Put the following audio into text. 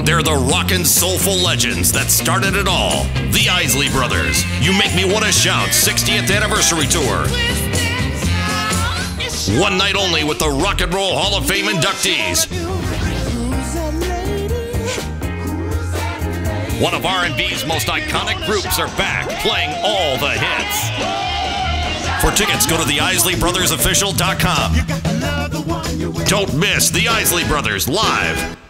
They're the rockin' soulful legends that started it all. The Isley Brothers. You Make Me Wanna Shout 60th Anniversary Tour. One night only with the Rock and Roll Hall of Fame inductees. One of R&B's most iconic groups are back, playing all the hits. For tickets, go to theisleyBrothersOfficial.com. Don't miss the Isley Brothers live.